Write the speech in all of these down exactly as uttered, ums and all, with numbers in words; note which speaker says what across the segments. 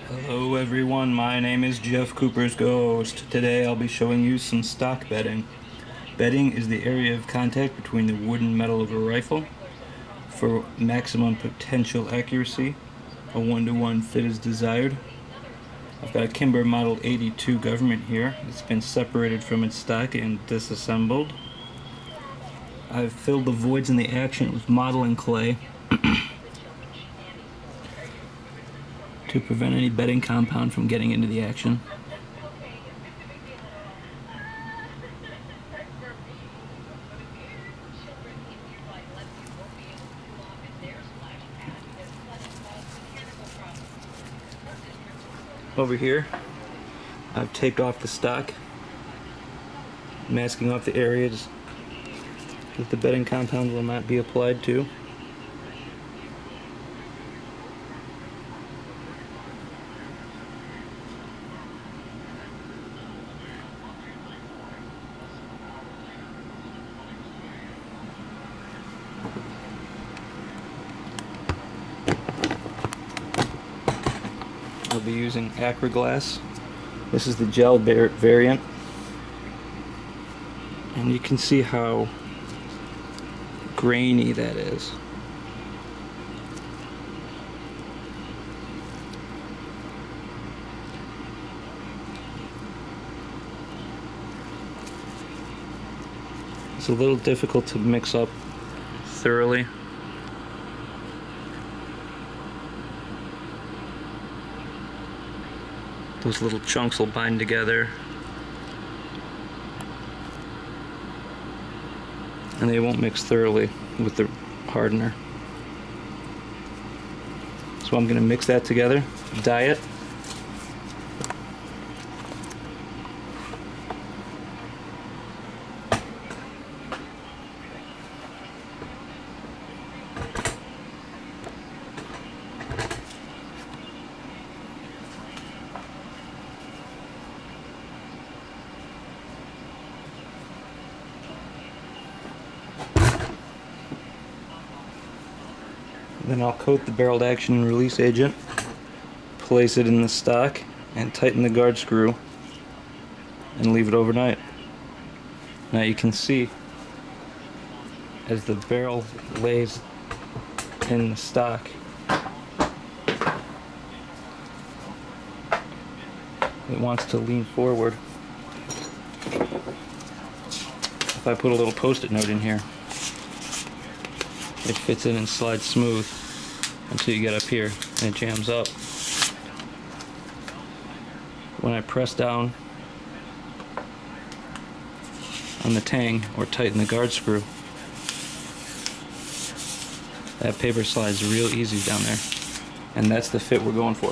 Speaker 1: Hello everyone, my name is Jeff Cooper's Ghost. Today I'll be showing you some stock bedding. Bedding is the area of contact between the wood and metal of a rifle. For maximum potential accuracy, a one to one fit is desired. I've got a Kimber Model eighty-two Government here. It's been separated from its stock and disassembled. I've filled the voids in the action with modeling clay to prevent any bedding compound from getting into the action. Over here, I've taped off the stock, masking off the areas that the bedding compound will not be applied to. I'll be using Acra glass. This is the gel variant, and you can see how grainy that is. It's a little difficult to mix up thoroughly. Those little chunks will bind together, and they won't mix thoroughly with the hardener. So I'm going to mix that together, dye it, then I'll coat the barreled action and release agent, place it in the stock, and tighten the guard screw and leave it overnight. Now you can see as the barrel lays in the stock, it wants to lean forward. If I put a little post-it note in here, it fits in and slides smooth until you get up here and it jams up. When I press down on the tang or tighten the guard screw, that paper slides real easy down there, and that's the fit we're going for.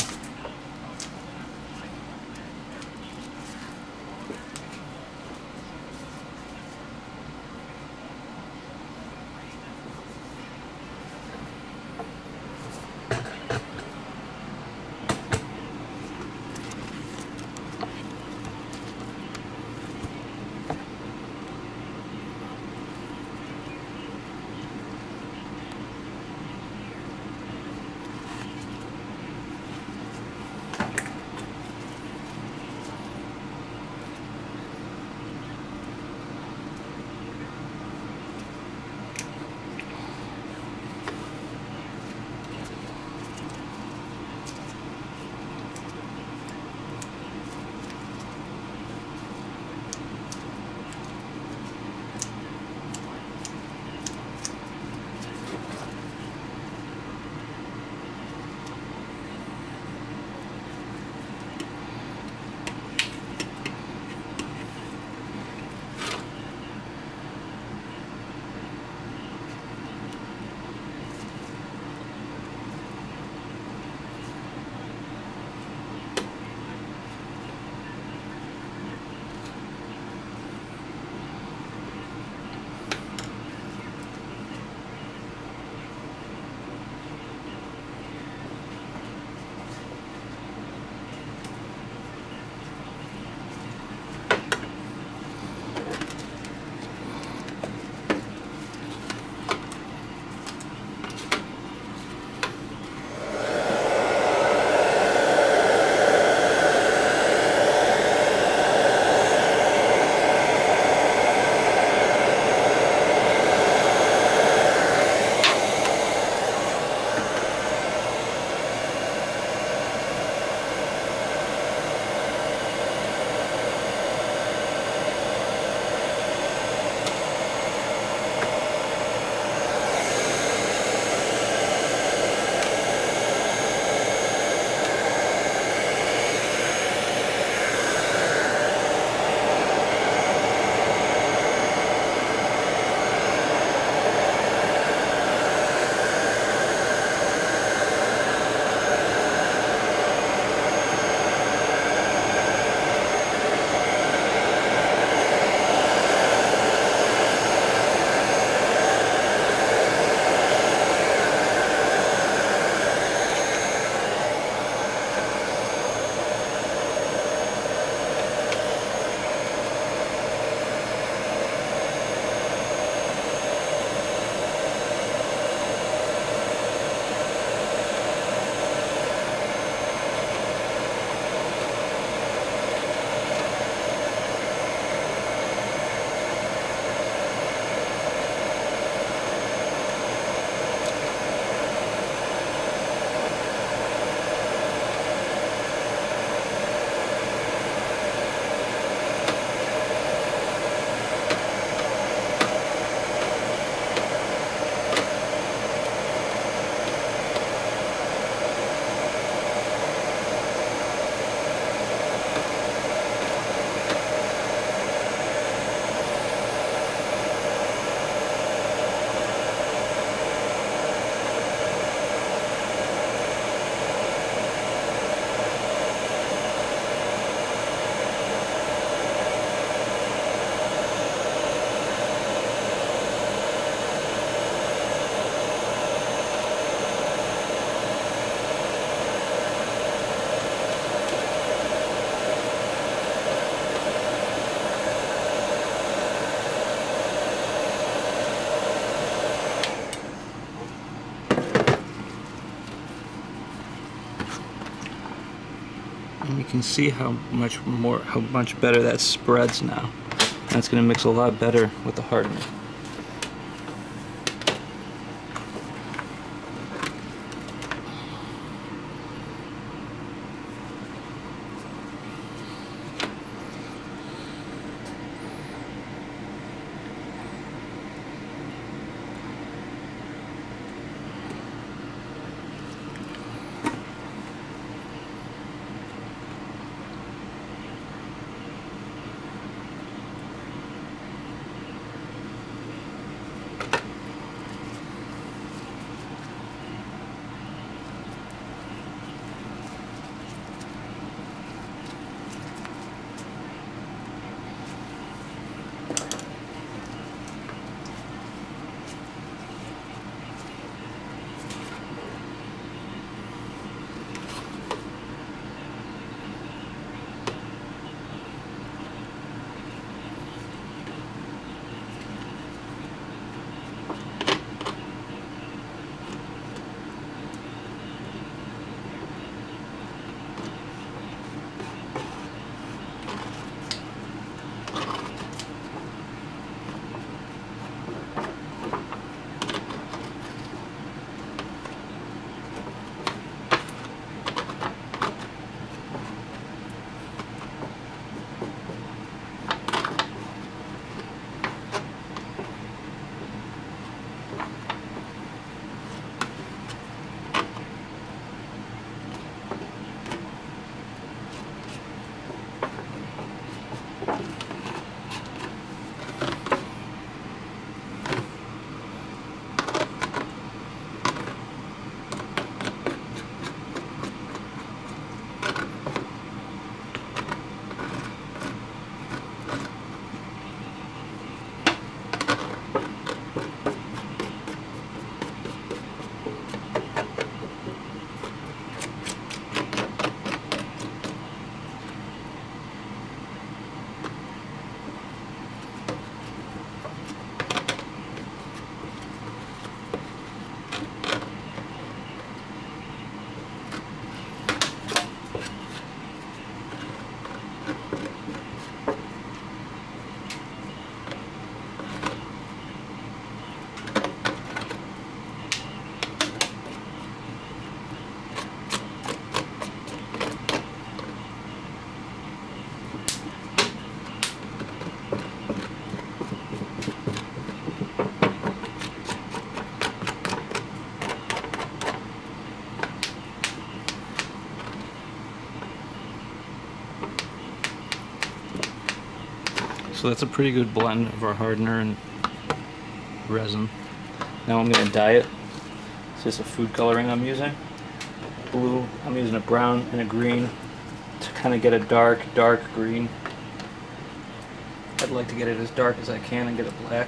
Speaker 1: And you can see how much more, how much better that spreads now. That's going to mix a lot better with the hardener. So that's a pretty good blend of our hardener and resin. Now I'm going to dye it. It's just a food coloring I'm using. Blue, I'm using a brown and a green to kind of get a dark, dark green. I'd like to get it as dark as I can and get it black.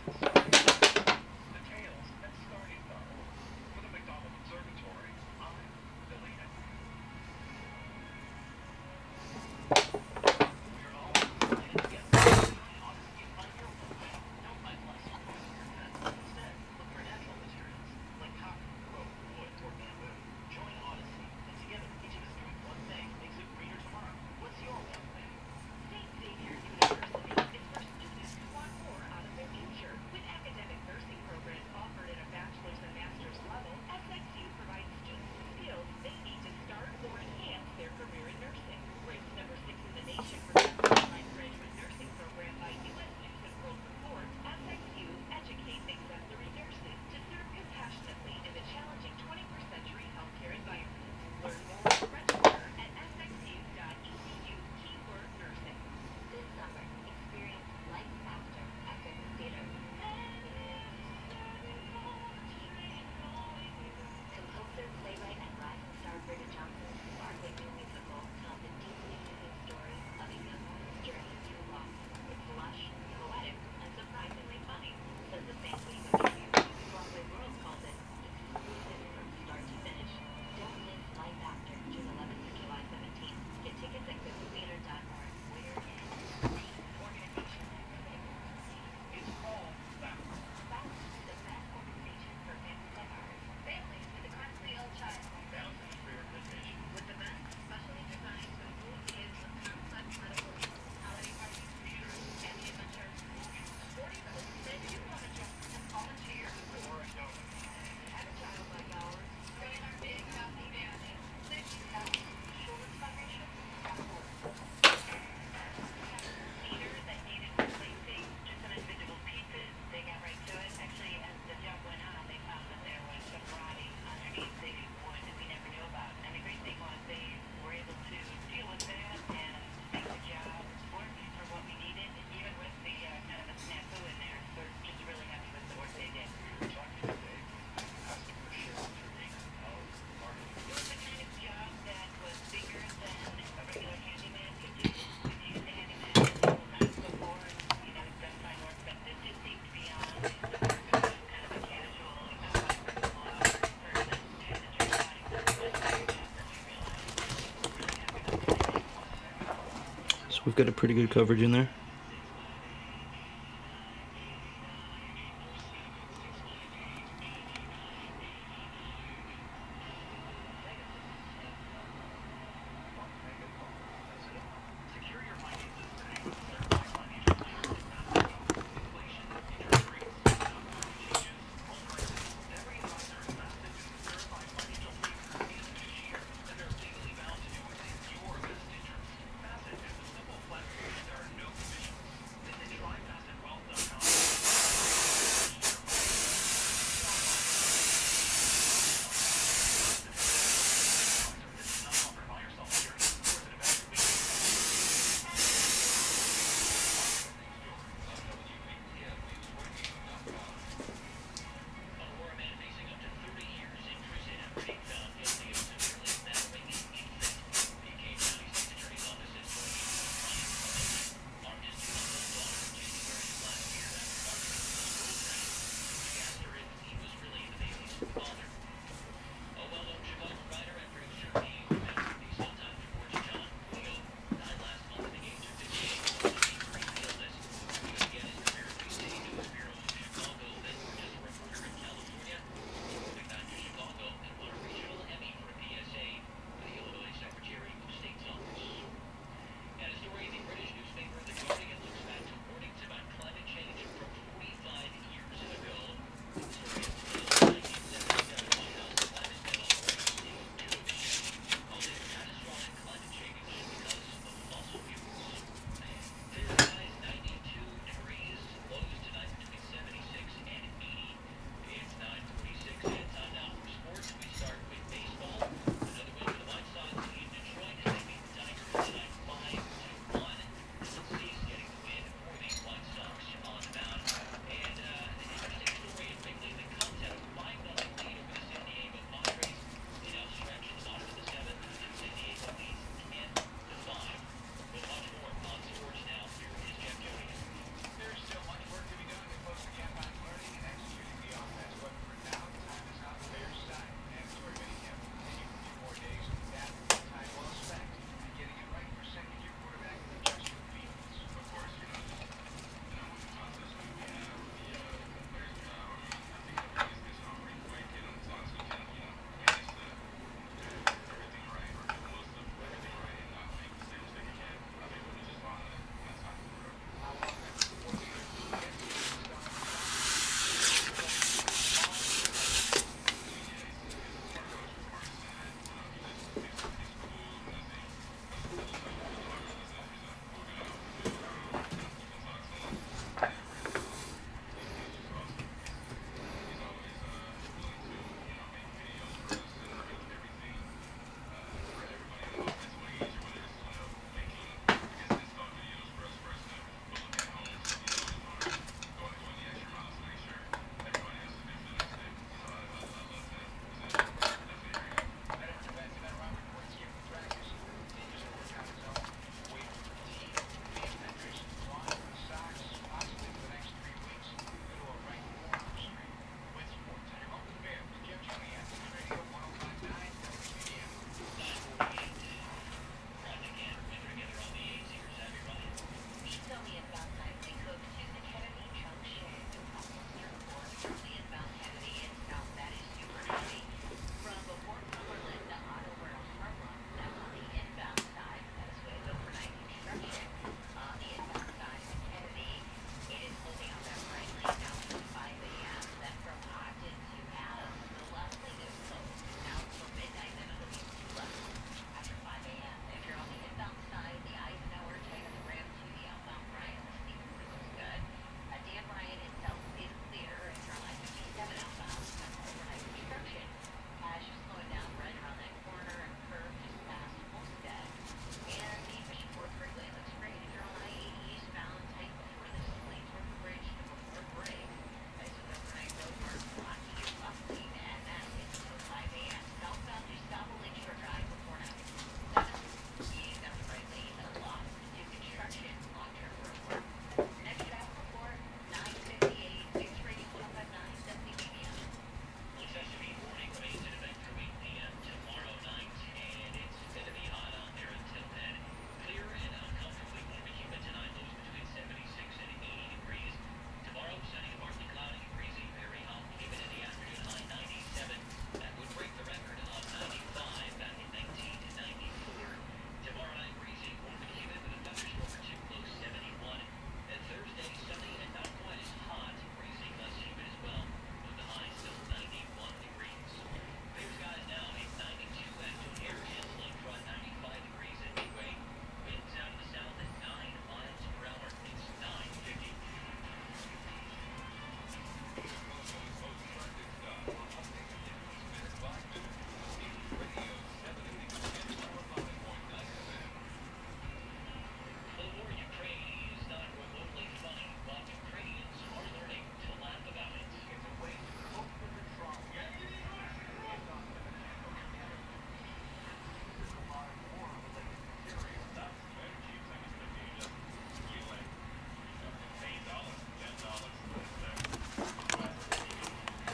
Speaker 1: So we've got a pretty good coverage in there.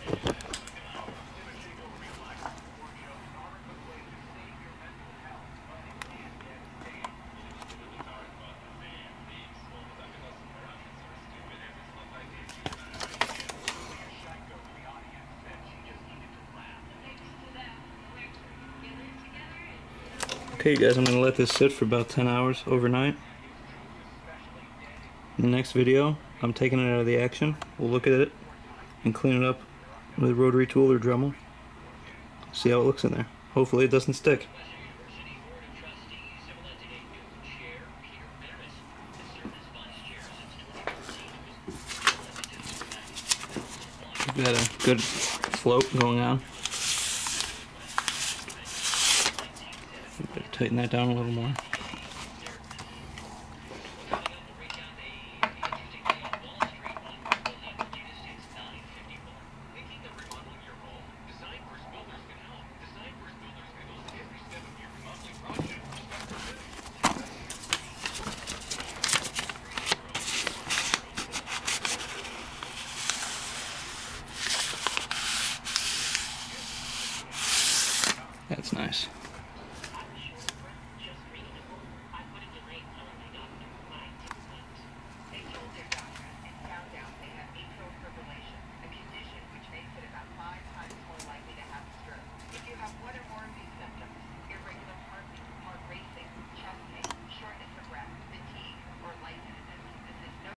Speaker 1: Okay guys, I'm going to let this sit for about ten hours overnight. In the next video, I'm taking it out of the action. We'll look at it and clean it up with a rotary tool or Dremel. See how it looks in there. Hopefully it doesn't stick. We've got a good float going on. Better tighten that down a little more. That's nice.